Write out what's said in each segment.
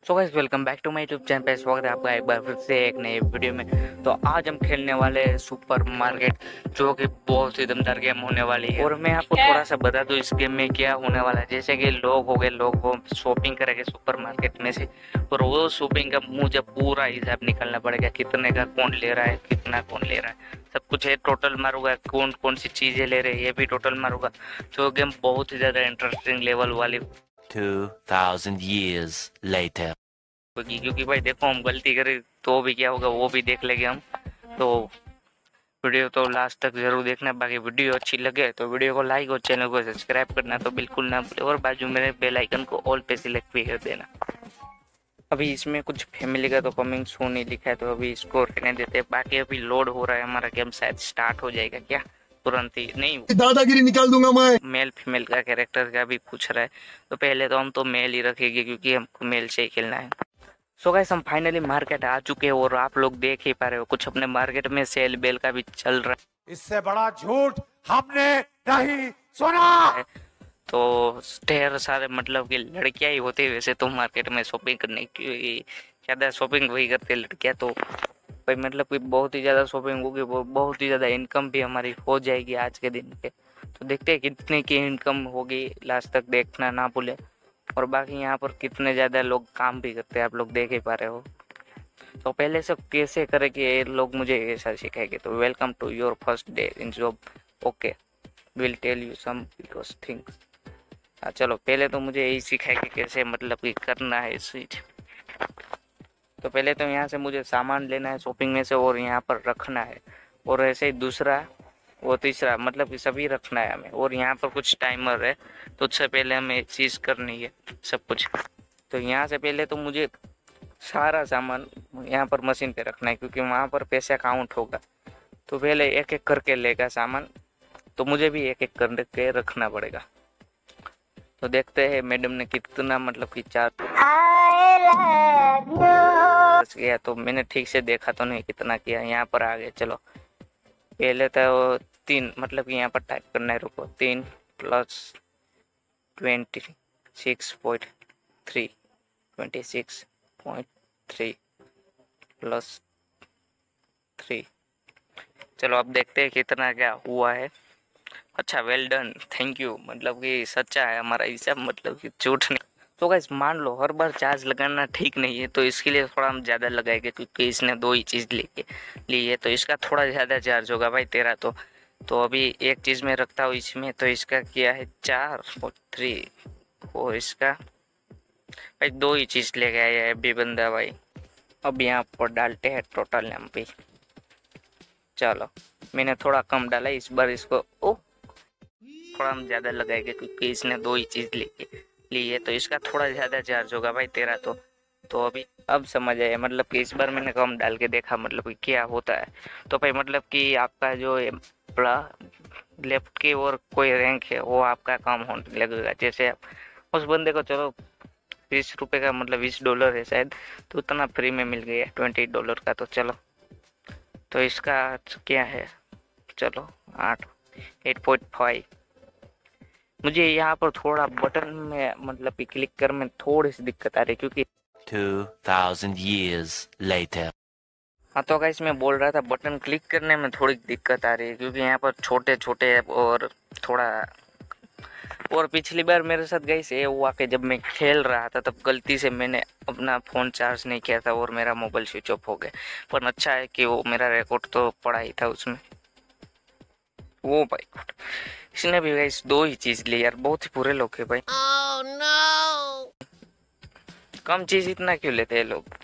So guys welcome back to my YouTube channel पे स्वागत है आपका एक बार फिर से एक नए वीडियो में। तो आज हम खेलने वाले हैं सुपर मार्केट, जो कि बहुत ही दमदार गेम होने वाली है। और मैं आपको थोड़ा सा बता दूं इस गेम में क्या होने वाला है। जैसे कि लोग हो गए, लोग वो शॉपिंग करेंगे सुपर मार्केट में से, और वो शॉपिंग का मुझे पूरा हिसाब निकालना पड़ेगा, कितने का कौन ले रहा है, कितना कौन ले रहा है, सब कुछ है। टोटल मारूंगा, कौन कौन सी चीजें ले रहे हैं ये भी टोटल मारूंगा। तो गेम बहुत ही ज्यादा इंटरेस्टिंग लेवल वाली 2000 years later. होगी, क्योंकि भाई देखो हम गलती करें तो भी क्या होगा वो भी देख लेंगे हम। तो वीडियो तो लास्ट तक जरूर देखना। बाकी वीडियो अच्छी लगे तो वीडियो को लाइक और चैनल को सब्सक्राइब करना तो बिल्कुल ना भूले, और बाजू में बेल आइकन को ऑल पे सिलेक्ट भी कर देना। अभी इसमें कुछ फैमिली का तो कमिंग सून ही लिखा है, तो अभी इसको रहने देते हैं। बाकी अभी लोड हो रहा है, हमारा गेम शायद स्टार्ट हो जाएगा क्या तुरंत ही, नहीं दादागिरी निकाल दूंगा मैं। मेल फीमेल का कैरेक्टर का भी पूछ रहा है, तो पहले तो हम तो मेल ही रखेंगे क्योंकि हमको मेल से ही खेलना है। सो गाइस हम फाइनली मार्केट आ चुके हैं, और आप लोग देख ही पा रहे हो कुछ अपने मार्केट में सेल बेल का भी चल रहा इससे बड़ा झूठ हमने नहीं सुना। है। तो ढेर सारे मतलब कि लड़कियां ही होती है वैसे तो मार्केट में शॉपिंग करने की, ज़्यादा शॉपिंग वही करती है लड़कियां। तो भाई मतलब कि बहुत ही ज़्यादा शॉपिंग होगी, वो बहुत ही ज़्यादा इनकम भी हमारी हो जाएगी आज के दिन पे। तो देखते हैं कितने की इनकम होगी, लास्ट तक देखना ना भूले। और बाकी यहाँ पर कितने ज़्यादा लोग काम भी करते हैं, आप लोग देख ही पा रहे हो। तो पहले से कैसे करें कि ये लोग मुझे ऐसा सिखाएंगे। तो welcome to your first day in job, okay will tell you some things. चलो पहले तो मुझे यही सिखाए कि कैसे मतलब कि करना है इस चीज। तो पहले तो यहाँ से मुझे सामान लेना है शॉपिंग में से, और यहाँ पर रखना है। और ऐसे ही दूसरा वो तीसरा मतलब कि सभी रखना है हमें। और यहाँ पर कुछ टाइमर है, तो उससे पहले हमें एक चीज़ करनी है सब कुछ। तो यहाँ से पहले तो मुझे सारा सामान यहाँ पर मशीन पे रखना है, क्योंकि वहाँ पर पैसा काउंट होगा। तो पहले एक एक करके लेगा सामान, तो मुझे भी एक एक करके रखना पड़ेगा। तो देखते हैं मैडम ने कितना मतलब कि चार्ज किया। तो मैंने ठीक से देखा तो नहीं कितना किया। यहाँ पर आ गए, चलो पहले तो 3 मतलब कि यहाँ पर टाइप करना है, रुको 3 + 26.3 26.3 + 3। चलो अब देखते हैं कितना क्या हुआ है। अच्छा वेल डन, थैंक यू, मतलब कि सच्चा है हमारा हिसाब, मतलब कि झूठ नहीं। तो गाइस मान लो हर बार चार्ज लगाना ठीक नहीं है, तो इसके लिए थोड़ा हम ज़्यादा लगाएंगे, क्योंकि इसने 2 ही चीज़ ली है, तो इसका थोड़ा ज़्यादा चार्ज होगा भाई तेरा। तो अभी एक चीज़ में रखता हूँ इसमें, तो इसका किया है 4.3, और इसका भाई 2 ही चीज़ ले गया है अभी बंदा भाई। अब यहाँ पर डालते हैं टोटल एम पी। चलो मैंने थोड़ा कम डाला इस बार, इसको ओ थोड़ा हम ज़्यादा लगाएंगे क्योंकि इसने 2 ही चीज़ ली है, तो इसका थोड़ा ज़्यादा चार्ज होगा भाई तेरा। तो अभी अब समझ आया, मतलब कि इस बार मैंने कम डाल के देखा मतलब कि क्या होता है। तो भाई मतलब कि आपका जो लेफ्ट की ओर कोई रैंक है वो आपका कम होने लगेगा। जैसे आप उस बंदे को चलो 20 रुपये का मतलब $20 है शायद, तो उतना फ्री में मिल गया $20 का। तो चलो तो इसका क्या है, चलो 8.5। मुझे यहाँ पर थोड़ा बटन में मतलब कि क्लिक कर में थोड़ी सी दिक्कत आ रही है, क्योंकि 2000 years later. हाँ तो गाइस मैं बोल रहा था बटन क्लिक करने में थोड़ी दिक्कत आ रही है, क्योंकि यहाँ पर छोटे छोटे और थोड़ा। और पिछली बार मेरे साथ गाइस ये हुआ कि जब मैं खेल रहा था तब गलती से मैंने अपना फ़ोन चार्ज नहीं किया था और मेरा मोबाइल स्विच ऑफ हो गया। पर अच्छा है कि वो मेरा रिकॉर्ड तो पड़ा ही था उसमें। वो भाई इसने भी गाइस 2 ही चीज़ ली यार, बहुत ही बुरे लोग है भाई। Oh no! कम चीज़ इतना क्यों लेते हैं लोग।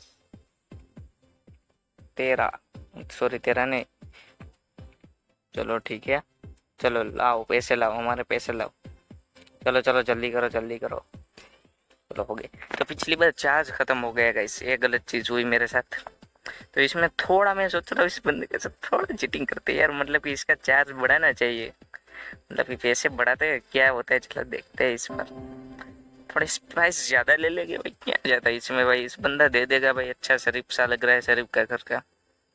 तेरा सॉरी तेरा नहीं, चलो ठीक है, चलो लाओ पैसे लाओ, हमारे पैसे लाओ। चलो चलो जल्दी करो जल्दी करो। चलो हो गए। तो पिछली बार चार्ज खत्म हो गया गाइस, ये गलत चीज़ हुई मेरे साथ। तो इसमें थोड़ा मैं सोच रहा हूँ इस बंदे के साथ थोड़ा चीटिंग करते यार, मतलब कि इसका चार्ज बढ़ाना चाहिए, मतलब कि पैसे बढ़ाते हैं क्या होता है। चलो देखते हैं इस पर, थोड़े प्राइस ज़्यादा ले लेंगे भाई, क्या जाता है इसमें भाई, इस बंदा दे देगा भाई। अच्छा शरीफ सा लग रहा है, शरीफ का घर का।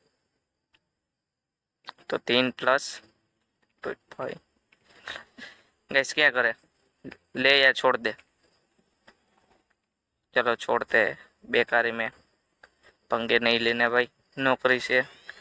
तो 3 + 5 गैस क्या करे, ले या छोड़ दे। चलो छोड़ते हैं बेकारी में, पंगे नहीं लेने भाई नौकरी से।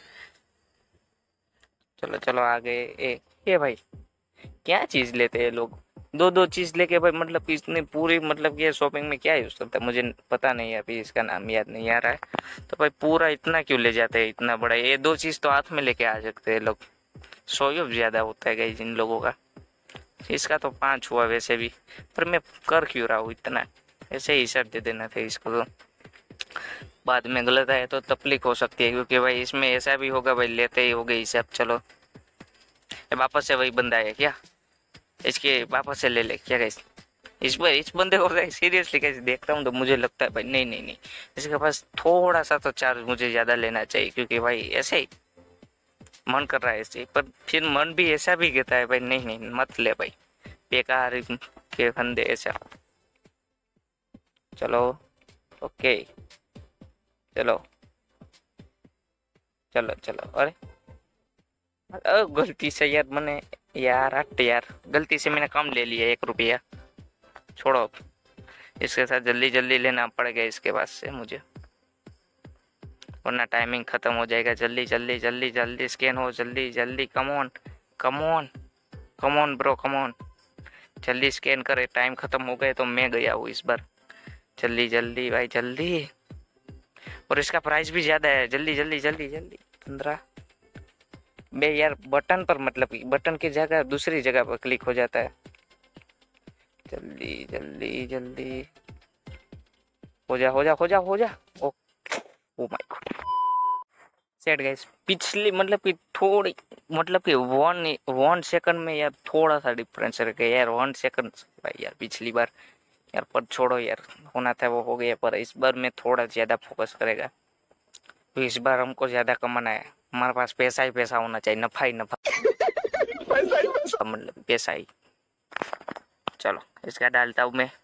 चलो चलो आगे। ये भाई क्या चीज लेते हैं लोग, दो दो चीज लेके भाई, मतलब इसने पूरी, मतलब ये शॉपिंग में क्या यूज करता है मुझे पता नहीं है, अभी इसका नाम याद नहीं आ रहा है। तो भाई पूरा इतना क्यों ले जाते हैं, इतना बड़ा, ये दो चीज तो हाथ में लेके आ सकते हैं लोग। शो ज्यादा होता है गाइस इन लोगों का। इसका तो 5 हुआ वैसे भी, पर मैं कर क्यों रहा हूँ इतना, ऐसे ही शर्ट दे देना था इसको, तो बाद में गलत आए तो तकलीफ हो सकती है, क्योंकि भाई इसमें ऐसा भी होगा भाई लेते ही हो गए हिसाब। चलो वापस से वही बंदा है क्या, इसके वापस से ले ले क्या गाइस। इस बंदे को सीरियसली कैसे देखता हूँ तो मुझे लगता है भाई नहीं नहीं नहीं, इसके पास थोड़ा सा तो चार्ज मुझे ज़्यादा लेना चाहिए, क्योंकि भाई ऐसे ही मन कर रहा है ऐसे ही, पर फिर मन भी ऐसा भी कहता है भाई नहीं नहीं मत ले भाई, बेकार के फंदे ऐसा। चलो ओके, चलो चलो चलो। अरे गलती से यार मैंने, यार हट यार, गलती से मैंने कम ले लिया 1 रुपया। छोड़ो, इसके साथ जल्दी जल्दी लेना पड़ेगा इसके पास से मुझे, वरना टाइमिंग ख़त्म हो जाएगा। जल्दी जल्दी जल्दी जल्दी स्कैन हो, जल्दी जल्दी, come on come on come on bro come on, जल्दी स्कैन करे, टाइम ख़त्म हो गए तो मैं गया हूँ इस बार। जल्दी जल्दी भाई जल्दी, और इसका प्राइस भी ज़्यादा है, जल्दी जल्दी जल्दी जल्दी। 15 बे यार, बटन पर मतलब बटन की जगह दूसरी जगह पर क्लिक हो जाता है। जल्दी जल्दी जल्दी, हो जा हो जा हो जा हो जा। Oh my God, set guys. पिछली मतलब कि थोड़ी, मतलब कि 1 सेकंड में यार थोड़ा सा डिफरेंस रह गया यार, 1 सेकंड भाई यार, पिछली बार यार, पर छोड़ो यार, होना था वो हो गया, पर इस बार में थोड़ा ज़्यादा फोकस करेगा, तो इस बार हमको ज़्यादा कमाना है, हमारे पास पैसा ही पैसा होना चाहिए, नफा ही नफा, मतलब पैसा ही। चलो इसका डालता हूँ मैं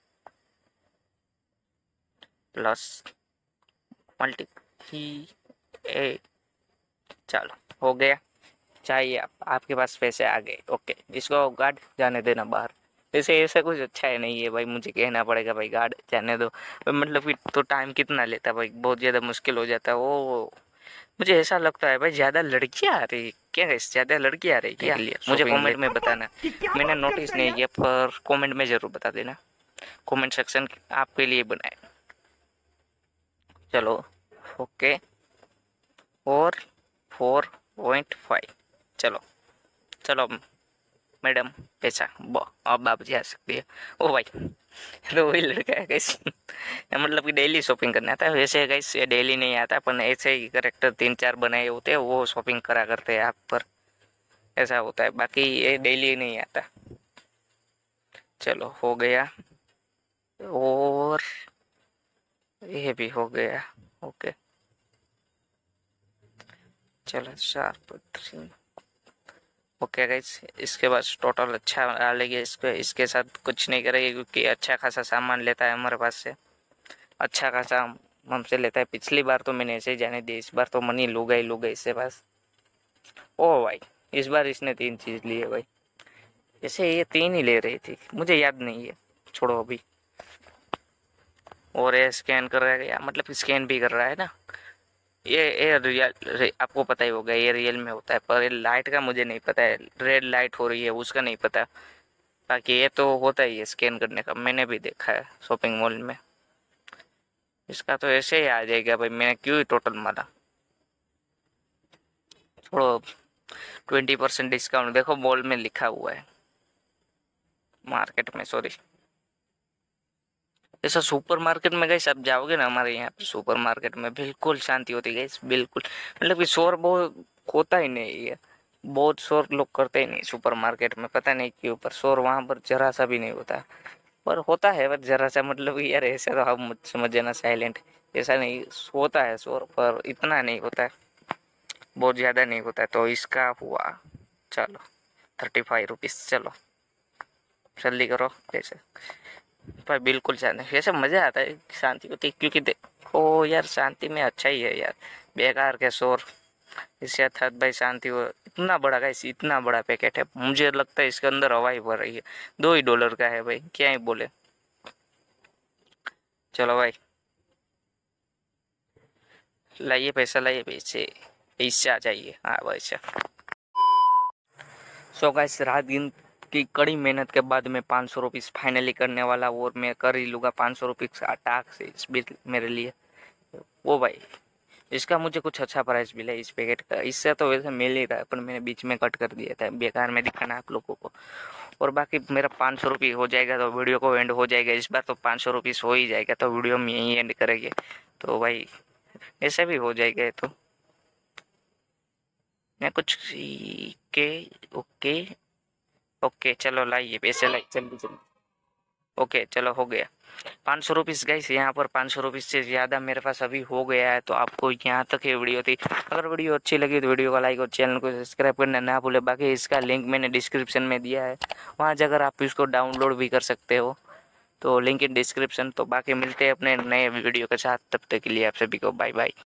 प्लस मल्टी ए, चलो हो गया। चाहिए आपके पास पैसे आ गए, ओके, इसको गार्ड जाने देना बाहर। वैसे ऐसा कुछ अच्छा है नहीं है भाई, मुझे कहना पड़ेगा भाई गार्ड जाने दो, मतलब कि तो टाइम कितना लेता है भाई, बहुत ज़्यादा मुश्किल हो जाता है वो। मुझे ऐसा लगता है भाई ज़्यादा लड़कियाँ आ रही क्या, ज़्यादा लड़कियाँ आ रही क्या, मुझे कमेंट में बताना, मैंने नोटिस नहीं किया, पर कमेंट में ज़रूर बता देना, कमेंट सेक्शन आपके लिए बनाए। चलो ओके, और 4.5, चलो चलो मैडम पैसा, अब आप जा सकती है। ओ भाई तो वही लड़का है गाइस, मतलब कि डेली शॉपिंग करना आता है, वैसे गाइस ये डेली नहीं आता, पर ऐसे ही करेक्टर 3-4 बनाए होते हैं वो शॉपिंग करा करते हैं आप पर, ऐसा होता है, बाकी ये डेली नहीं आता। चलो हो गया, और ये भी हो गया, ओके। चलो 4.3, ओके गाइस, इसके बाद टोटल अच्छा आ लेगी, इसके साथ कुछ नहीं करेगी, क्योंकि अच्छा खासा सामान लेता है हमारे पास से, अच्छा खासा हमसे लेता है। पिछली बार तो मैंने ऐसे ही जाने दी, इस बार तो मनी लूगा ही लूगा इससे पास। ओ भाई इस बार इसने 3 चीज़ ली है भाई, ऐसे ये 3 ही ले रही थी, मुझे याद नहीं है, छोड़ो अभी। और ये स्कैन कर रहा है या मतलब स्कैन भी कर रहा है ना, ये रियल आपको पता ही होगा, ये रियल में होता है, पर लाइट का मुझे नहीं पता है, रेड लाइट हो रही है उसका नहीं पता, बाकी ये तो होता ही है स्कैन करने का, मैंने भी देखा है शॉपिंग मॉल में। इसका तो ऐसे ही आ जाएगा भाई, मैंने क्यों ही टोटल मारा, छोड़ो। 20% डिस्काउंट देखो मॉल में लिखा हुआ है, मार्केट में सॉरी, ऐसा सुपर मार्केट में गए आप जाओगे ना, हमारे यहाँ पे सुपर मार्केट में बिल्कुल शांति होती है बिल्कुल, मतलब कि शोर बहुत होता ही नहीं है, बहुत शोर लोग करते ही नहीं सुपर मार्केट में, पता नहीं क्यों, पर शोर वहाँ पर जरा सा भी नहीं होता, पर होता है पर जरा सा, मतलब यार ऐसा तो हम समझ जाना साइलेंट, ऐसा नहीं होता है शोर, पर इतना नहीं होता है, बहुत ज़्यादा नहीं होता है। तो इसका हुआ चलो 35 रुपीज़, चलो जल्दी करो कैसे भाई, बिल्कुल शांति, वैसे मज़ा आता है, शांति होती है, क्योंकि देखो यार शांति में अच्छा ही है यार, बेकार के शोर, इससे अच्छा भाई शांति हो। इतना बड़ा गाइस, इतना बड़ा पैकेट है, मुझे लगता है इसके अंदर हवा ही भर रही है, $2 ही का है भाई, क्या ही बोले। चलो भाई, लाइए पैसा, लाइए पैसे, पैसे आ जाइए। हाँ पैसा। सो गाइस, रात दिन की कड़ी मेहनत के बाद मैं 500 रुपीज़ फाइनली करने वाला, और मैं कर ही लूँगा 500 रुपीज़ टास्क से इस बिल मेरे लिए। वो भाई, इसका मुझे कुछ अच्छा प्राइस मिला इस पैकेट का। इससे तो वैसे मिल ही रहा है, पर मैंने बीच में कट कर दिया था, बेकार में दिखाना आप लोगों को। और बाकी मेरा 500 रुपये हो जाएगा तो वीडियो को एंड हो जाएगा। इस बार तो 500 रुपीज़ हो ही जाएगा, तो वीडियो में यहीं एंड करेंगे। तो भाई ऐसे भी हो जाएगा तो मैं कुछ के ओके ओके। चलो लाइए पैसे, लाइए जल्दी जल्दी। ओके चलो, हो गया 500 रुपीज़ गाइस। यहाँ पर 500 रुपीज़ से ज़्यादा मेरे पास अभी हो गया है। तो आपको यहाँ तक ये वीडियो थी। अगर वीडियो अच्छी लगी तो वीडियो को लाइक और चैनल को सब्सक्राइब करना ना भूले। बाकी इसका लिंक मैंने डिस्क्रिप्शन में दिया है, वहाँ जाकर आप इसको डाउनलोड भी कर सकते हो। तो लिंक इन डिस्क्रिप्शन। तो बाकी मिलते हैं अपने नए वीडियो के साथ, तब तक के लिए आप सभी को बाय बाय।